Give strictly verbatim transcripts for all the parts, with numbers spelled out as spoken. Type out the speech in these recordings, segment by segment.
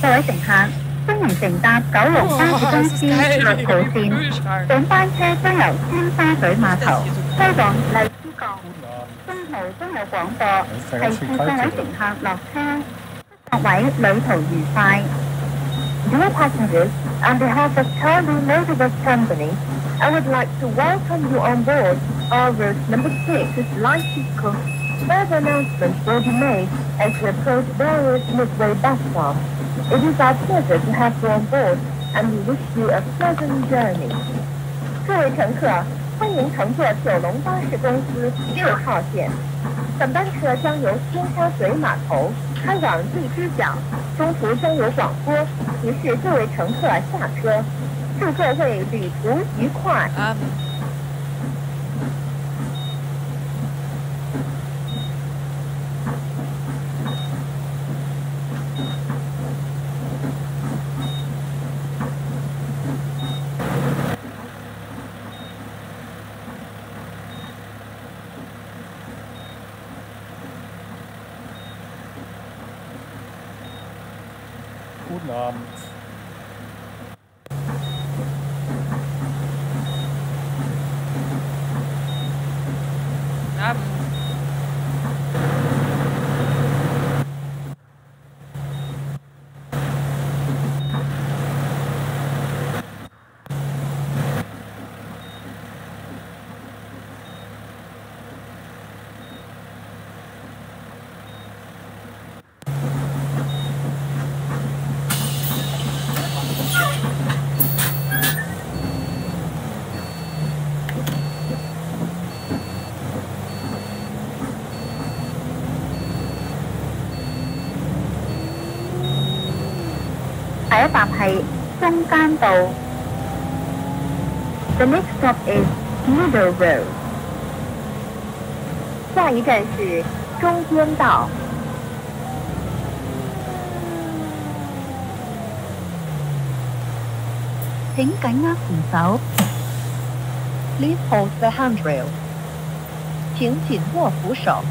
各位乘客，歡迎乘搭九龍巴士公司六號線，上班車將由尖沙咀碼頭開往荔枝角，中途將有廣播，提示各位乘客落車。各位旅途愉快。Dear passengers, on behalf of Charlie Motorbus Company, I would like to welcome you on board our route number six is Leipzig. Further announcements will be made as we approach various midway bus stops. It is our pleasure to have you on board, and we wish you a pleasant journey. 各位乘客，欢迎乘坐九龙巴士公司六号线。本班车将由尖沙咀码头开往荔枝角，中途将有广播提示各位乘客下车。祝各位旅途愉快。 Um. ，Guten Abend. Abend. 第一站係中間道。The next stop is Middle Road。下一站是中間道。請緊握扶手。Please hold the handrail。請緊握扶手。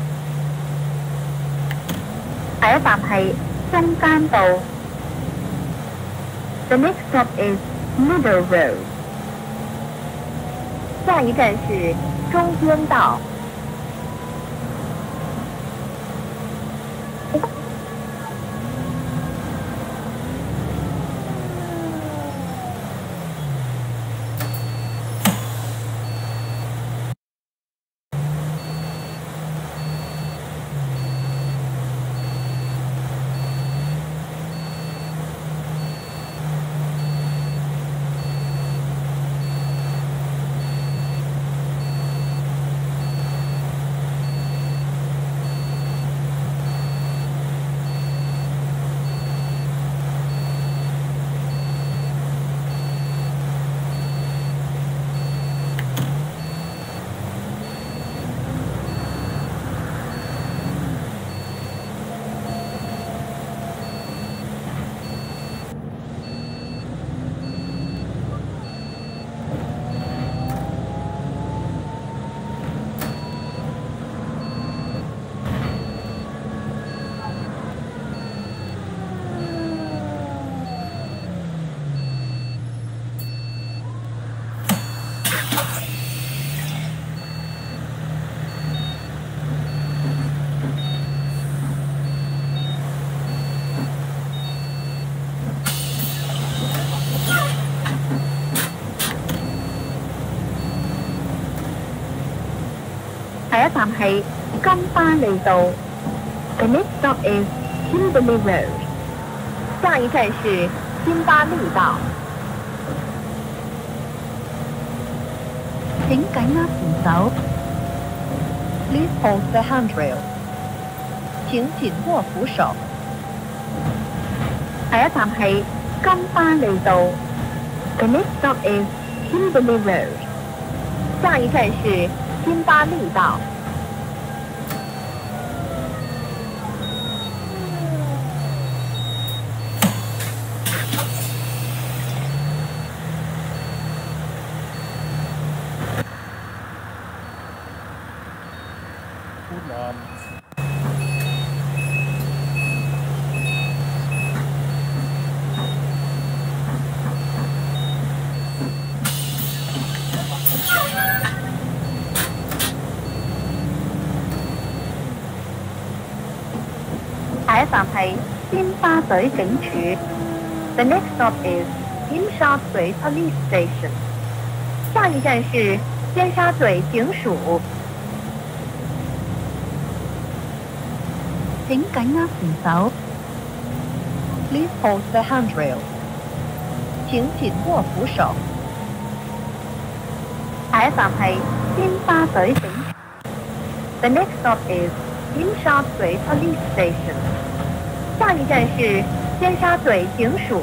第一站係中間道。The next stop is Middle Road。下一站是中間道。第一站係金巴利道。The next stop is Kimberley Road。下一站是金巴利道。請緊握扶手。Please hold the handrail。請緊握扶手。第一站係金巴利道。The next stop is Kimberley Road。下一站是金巴利道。 Guten Abend. 下一站係尖沙咀警署。The next stop is 尖沙咀 Police Station。下一站是尖沙咀警署。請緊握扶手。Please hold the handrail。請緊握扶手。下一站係尖沙咀警署。The next stop is 尖沙咀 Police Station。下一站是尖沙咀警署。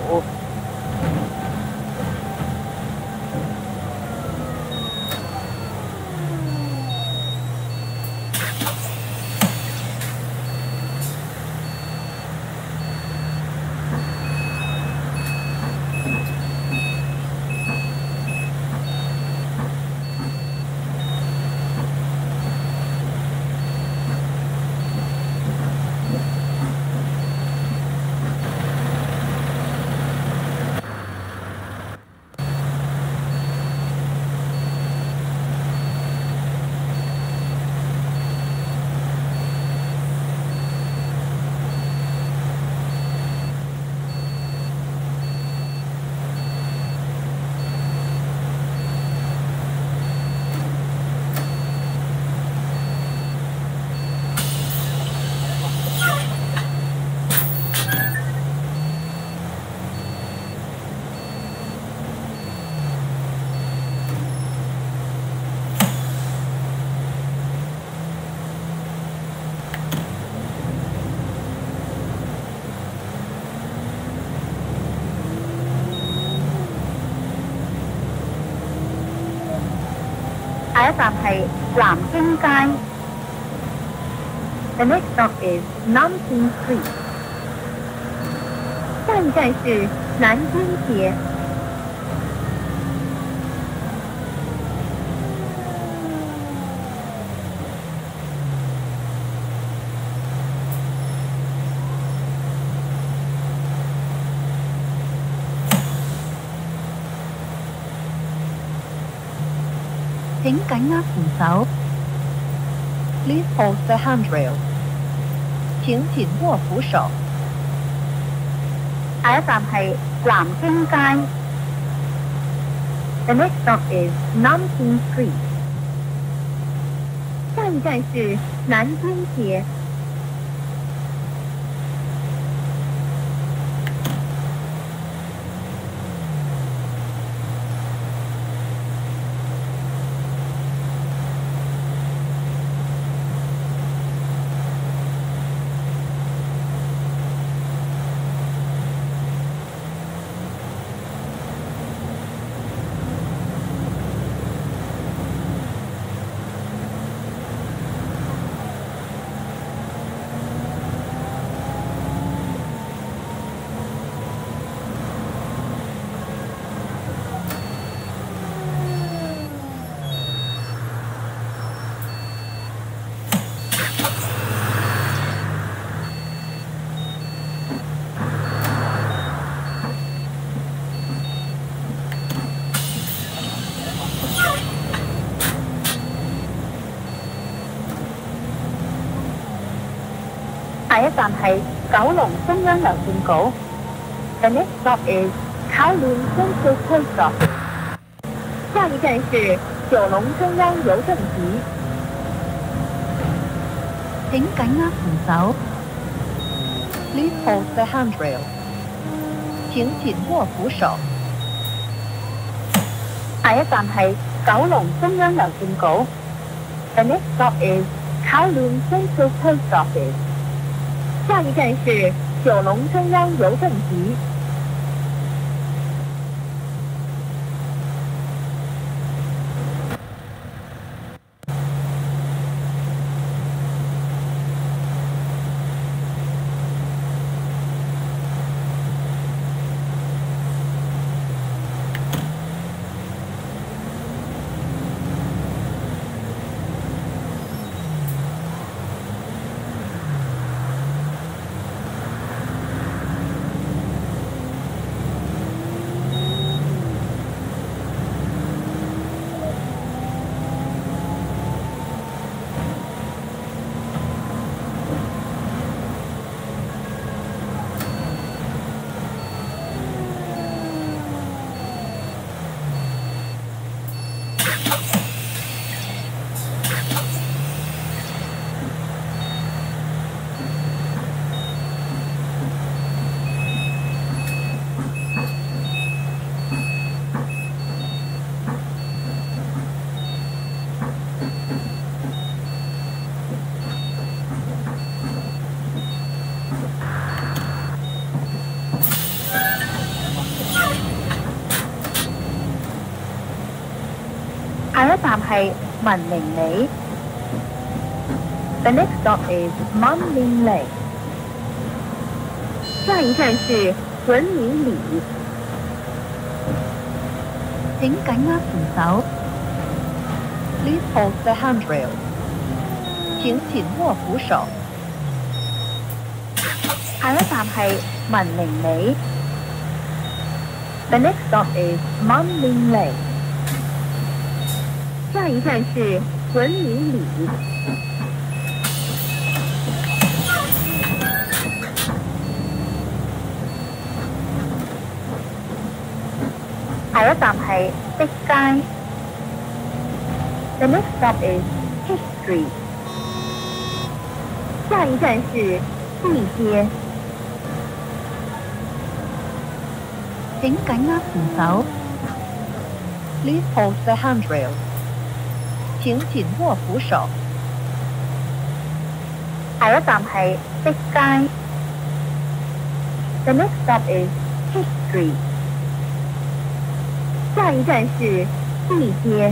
下一站係南京街。The next stop is Nanking Street。下一站是南京街。請緊握扶手。Please hold the handrail。請緊握扶手。下一站係南京街。The next stop is Nanking Street。下一站是南京街。下一站係九龍中央郵政局。The next stop is Kowloon Central Post Office。下一站是九龍中央郵政局。請緊握扶手。Please hold the handrail。請緊握扶手。下一站係九龍中央郵政局。The next stop is Kowloon Central Post Office。下一站是九龍中央郵政局。 下一站係文明里。The next stop is 文明里。下一站是文明里。請緊握扶手。Please hold the handrail。請緊握扶手。下一站係文明里。The next stop is 文明里。下一站是文明里。下一站係碧街。The next stop is History。下一站是地街。請緊握扶手。Please hold the handrail。請緊握扶手。下一站係碧街。The next stop is History。下一站是地街。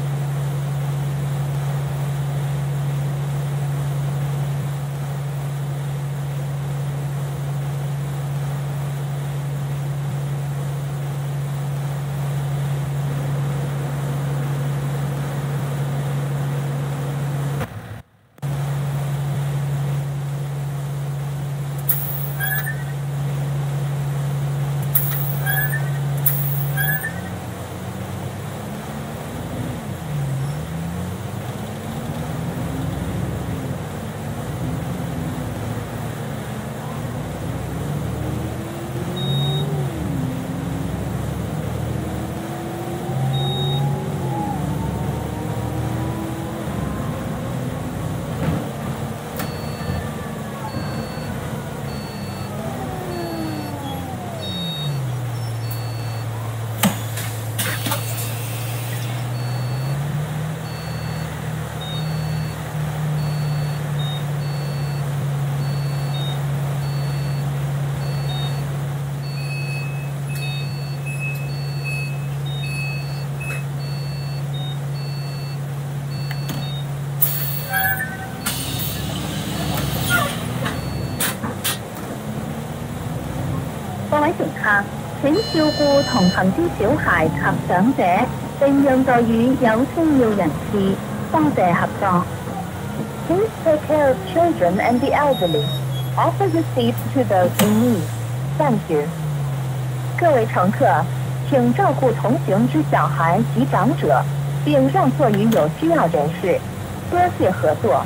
各位乘客，請照顧同行之小孩及長者，並讓座與有需要人士。多謝合作。Please take care of children and the elderly. Offer your seat to those in need. Thank you. 各位乘客，請照顧同行之小孩及長者，並讓座於有需要人士。多謝合作。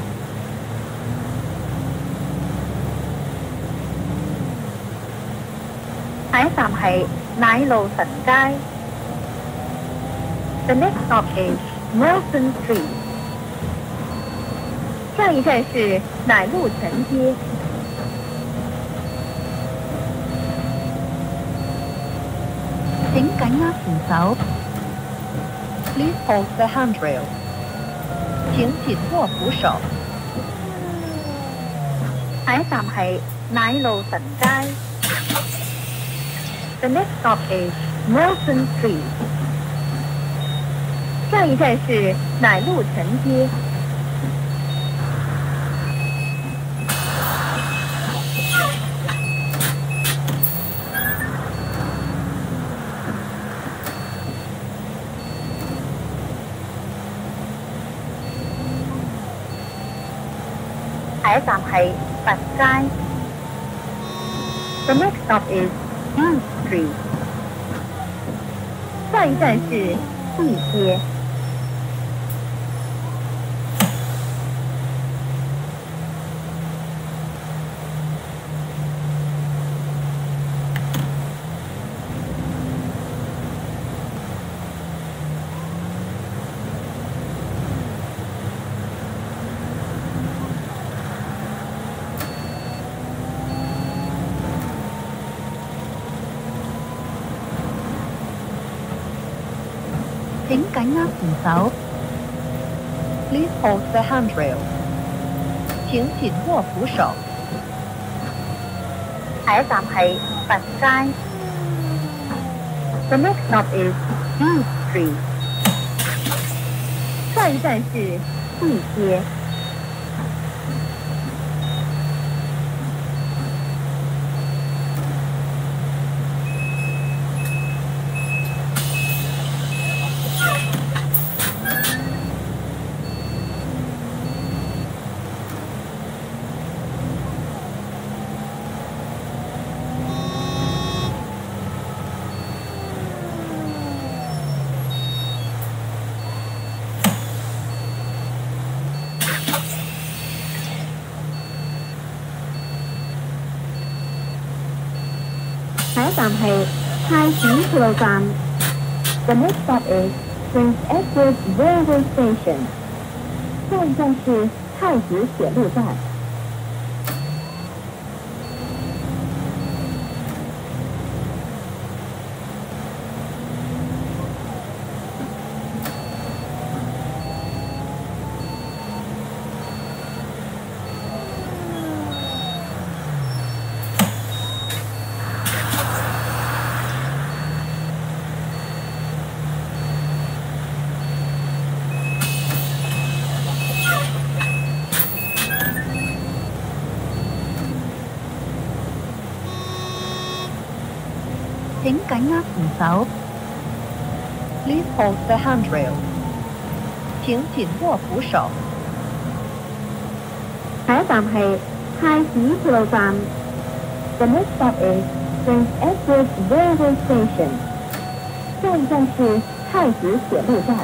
下一站係奶路臣街。The next stop is Wilson Street。下一站是奶路臣街。請緊握扶手。Please hold the handrail。請緊握扶手。下一站係奶路臣街。The next stop is Wilson Street。下一站是奶路臣街。下一站係佛街。The next stop is Dean Street。下一站是地街。請緊握扶手。Please hold the handrail。請緊握扶手。下一站係佛街。The next stop is Dean Street。 下一站是地街。下一站係太子鐵路站。The next stop is Prince Edward Railway Station。下一站是太子铁路站。請緊握扶手。Please hold the handrail。請緊握扶手。下一站係太子鐵路站。The next stop is Prince Edward Railway Station。下一站是太子鐵路站。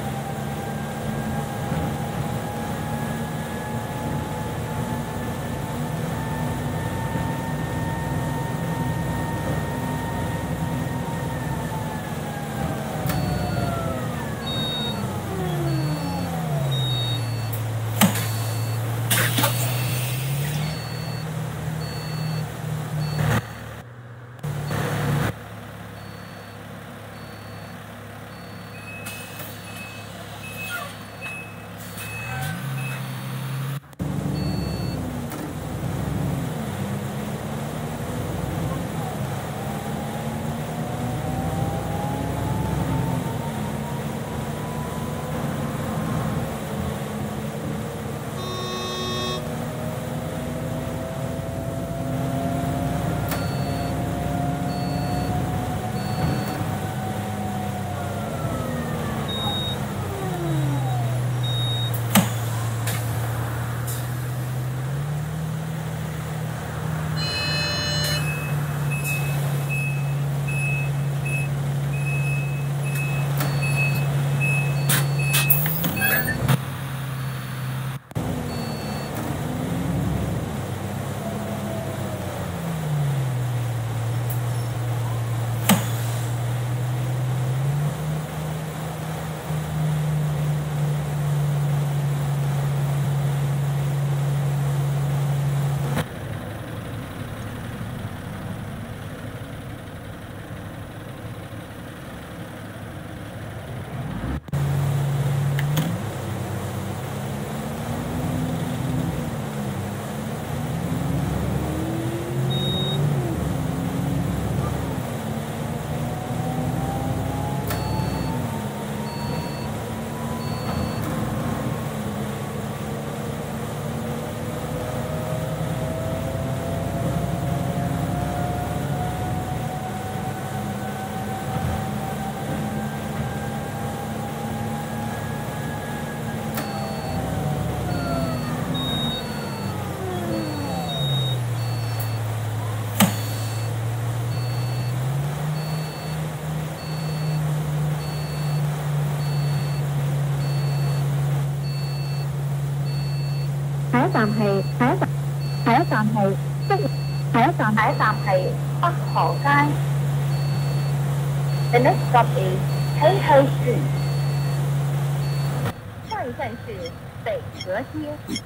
下一站係下一站下一站係即下一站下一站係北河街。The next stop is Taipei Street。下一站是北河街。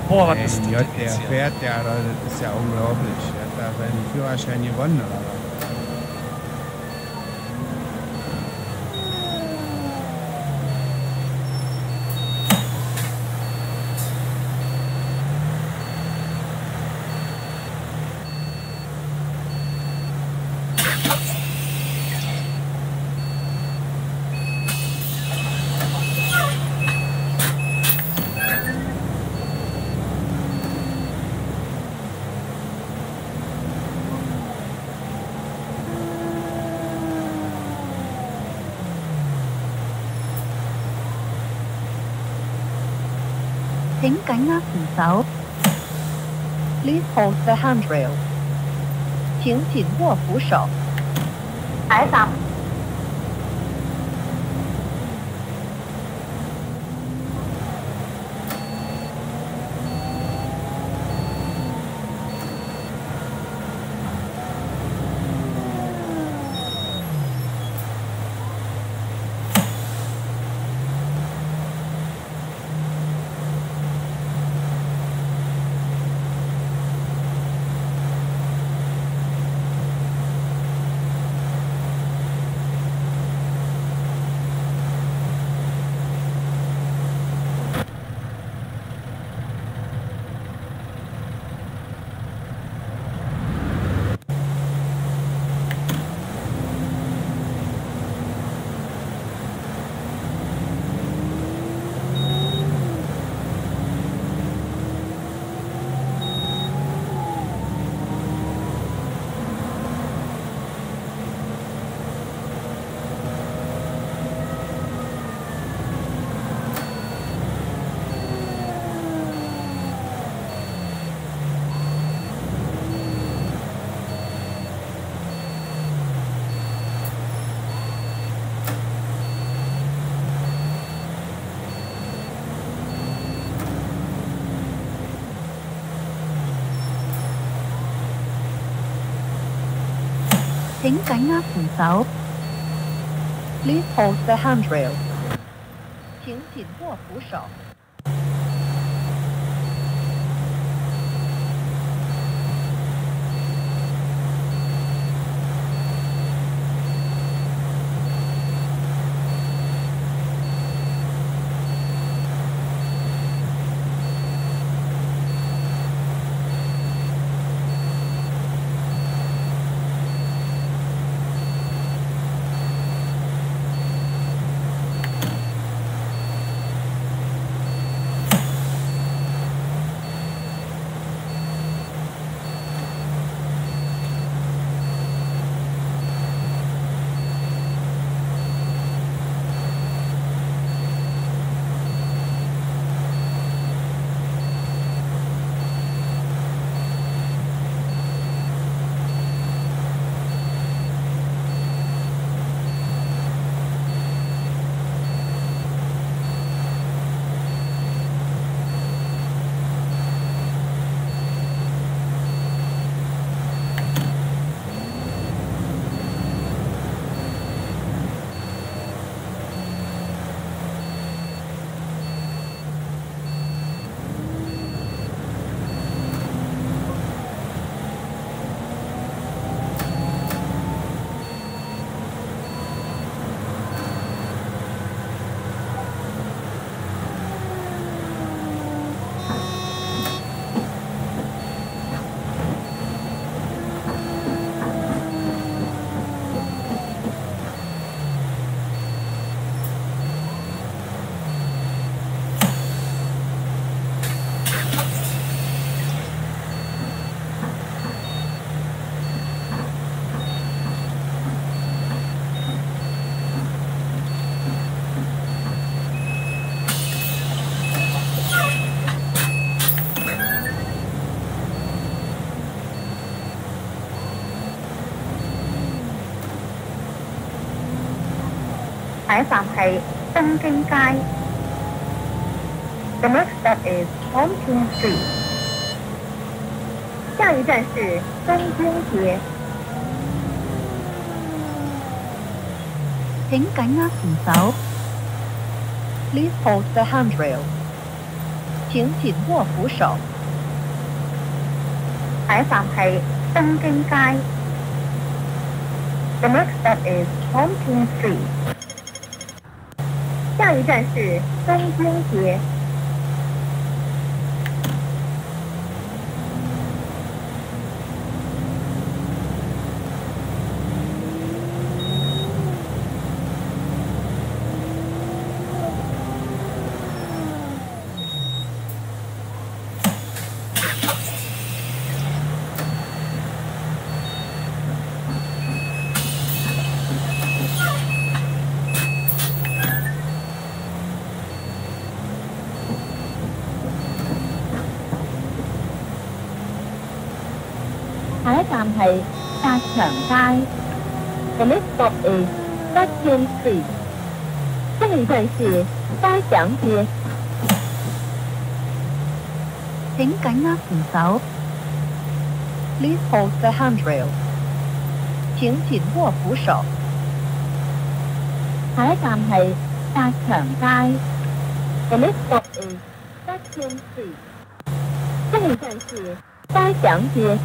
Boah, was ist Mein denn Gott, der jetzt hier? fährt ja, das ist ja unglaublich. Der hat da seinen Führerschein gewonnen, oder was? 请紧握扶手。Please hold the handrail。请紧握扶手。海港。請緊握扶手。Please hold the handrail。請緊握扶手。下一站係東京街。The next stop is Pontoon Street。下一站是東京街。請緊握扶手。Please hold the handrail。 請緊握扶手。 下一站係東京街。The next stop is Chongqing Street。下一站是東京街。下一站係達祥街。The next stop is Daqing Street。下一站是嘉祥街。 請緊握扶手。Please hold the handrail。請緊握扶手。 下一站係達祥街。The next stop is Daqing Street。下一站是嘉祥街。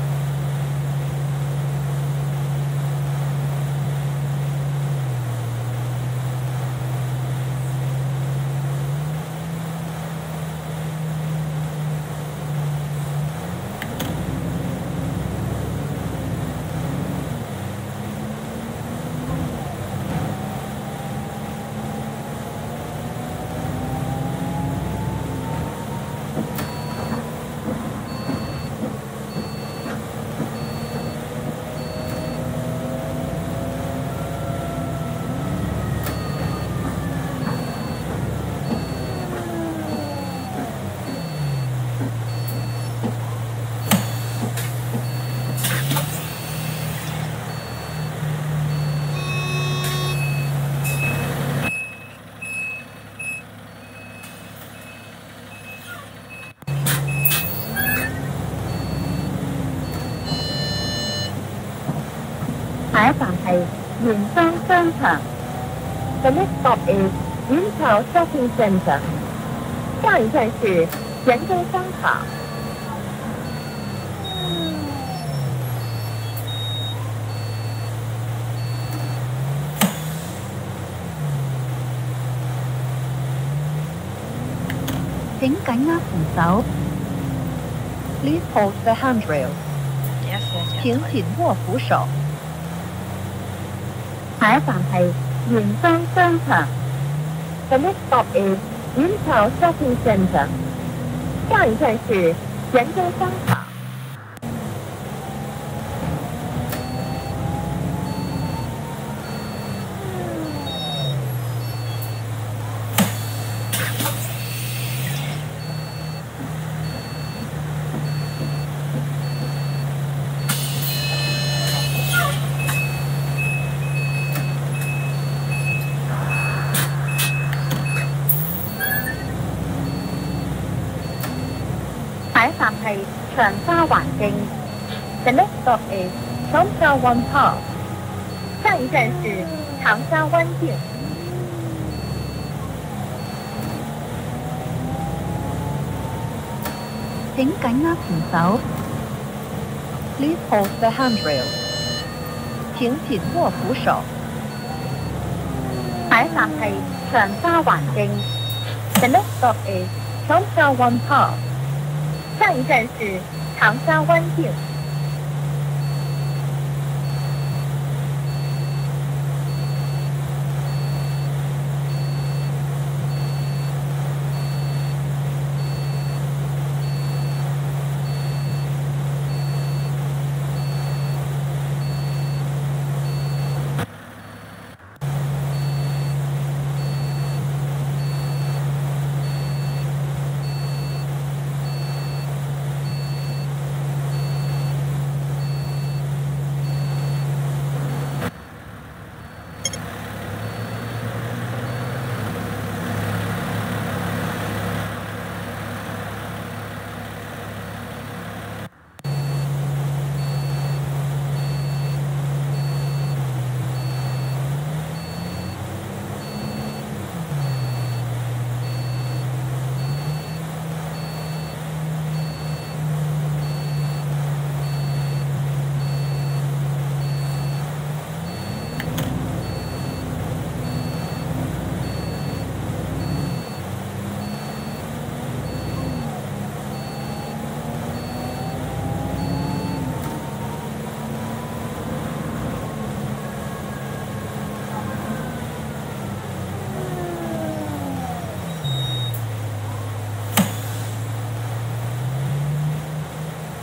下一站係元莊商場。The next stop is 元朝 Shopping Center。下一站是元州商場。 請緊握扶手。Please hold the handrail。請緊握扶手。 下一站係元莊商場。The next stop is 元朝 Shopping Center。下一站是元州商場。下一站係長沙灣徑。The next stop is 長沙灣 Park。下一站是長沙灣徑。 請緊握扶手。Please hold the handrail。請緊握扶手。 下一站係長沙灣徑。The next stop is 長沙灣 Park。下一站是長沙灣徑。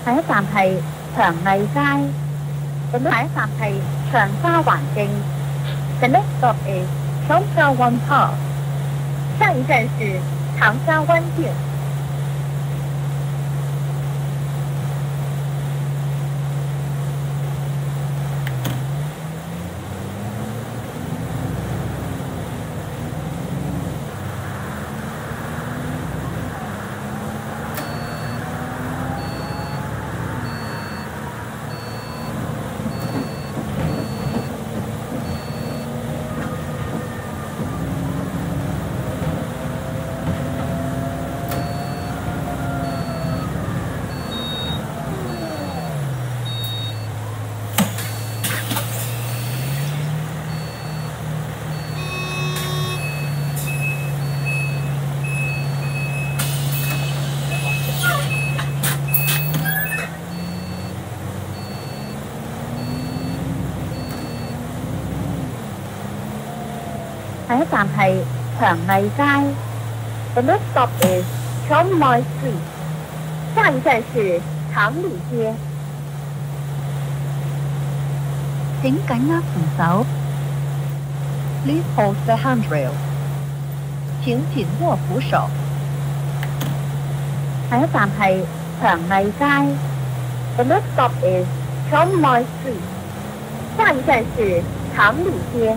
下一站係長藝街。下一站係長沙環徑。The next stop is 長沙灣 Park。下一站是長沙灣店。下一站係長藝街。The next stop is Chiang Mai Street。下一站是長里街。 請緊握扶手。Please hold the handrail。請緊握扶手。 下一站係長藝街。The next stop is Chiang Mai Street。下一站是長里街。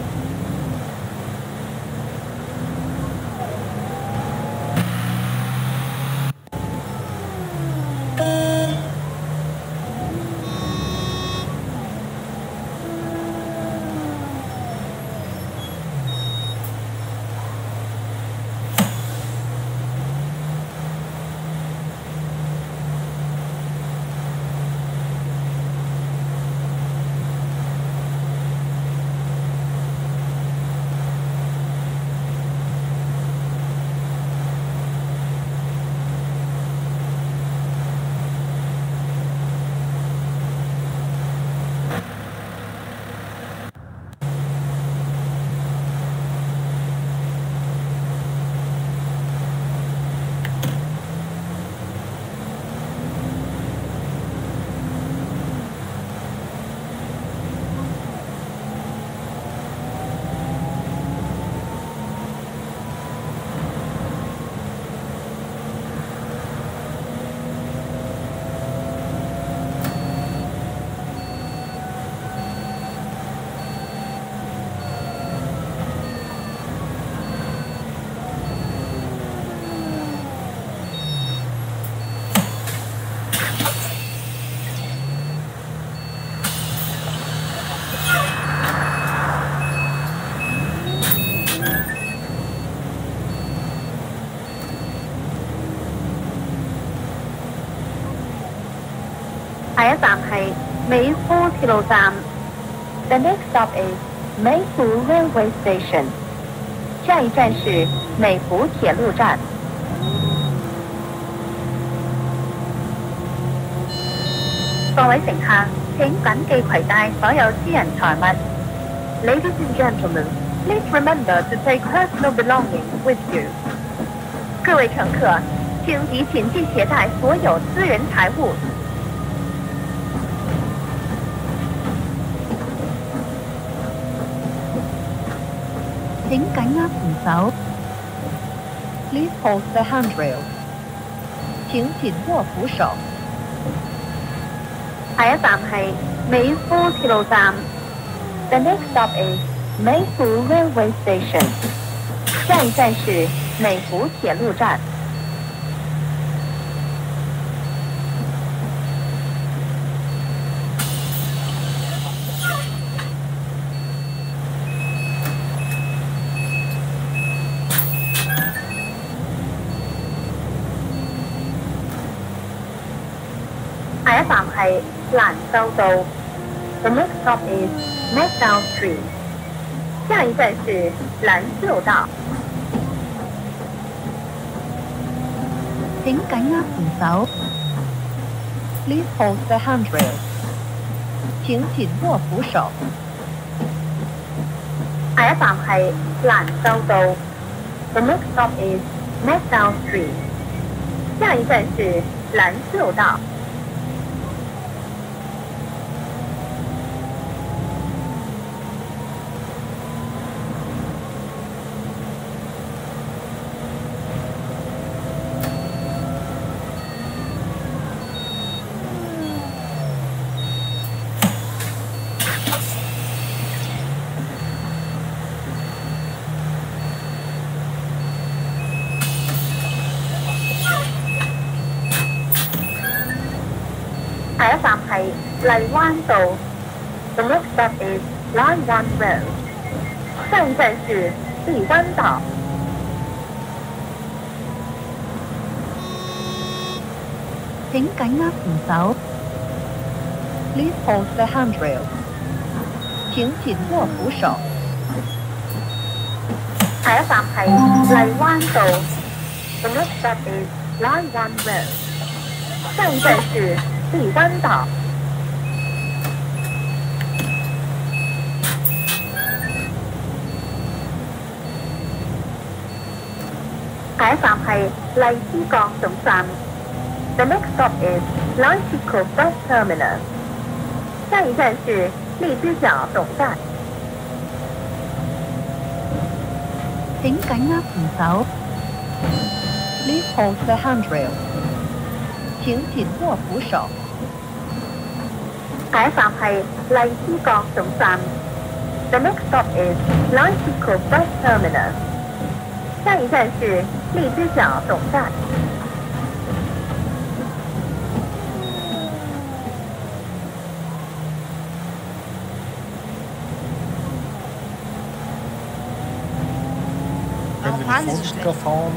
下一站係美孚鐵路站。The next stop is 美孚 Railway Station。下一站是美孚鐵路站。各位乘客，請緊記攜帶所有私人財物。Ladies and gentlemen, please remember to take personal belongings with you。各位乘客，请提谨记携带所有私人财物。 請緊握扶手。Please hold the handrail。請緊握扶手。 下一站係美孚鐵路站。The next stop is 美孚 Railway Station。下一站是美孚鐵路站。下一站係蘭州道。The next stop is Nassau Street。下一站是蘭秀道。 請緊握扶手。Please hold the handrail。請緊握扶手。 下一站係蘭州道。The next stop is Nassau Street。下一站是蘭秀道。 荔湾道。The next stop is Line One Road。下一站是荔湾道。 請緊握扶手。Please hold the handrail。請緊握扶手。 下一站係荔灣道。The next stop is Line One Road。下一站是荔灣道。下一站係荔枝角總站。The next stop is Lai Chi Kok Bus Terminus。下一站是荔枝角總站。 請緊握扶手。Please hold the handrail。請緊握扶手。 下一站係荔枝角總站。The next stop is Lai Chi Kok Bus Terminus。下一站是荔枝角總站。 Warum fahren Sie so schlecht? Fahren.